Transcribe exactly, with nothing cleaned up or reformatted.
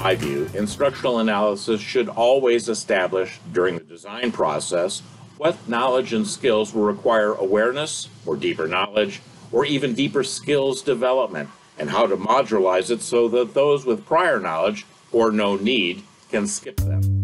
my view, instructional analysis should always establish during the design process what knowledge and skills will require awareness or deeper knowledge or even deeper skills development, and how to modularize it so that those with prior knowledge or no need can skip them.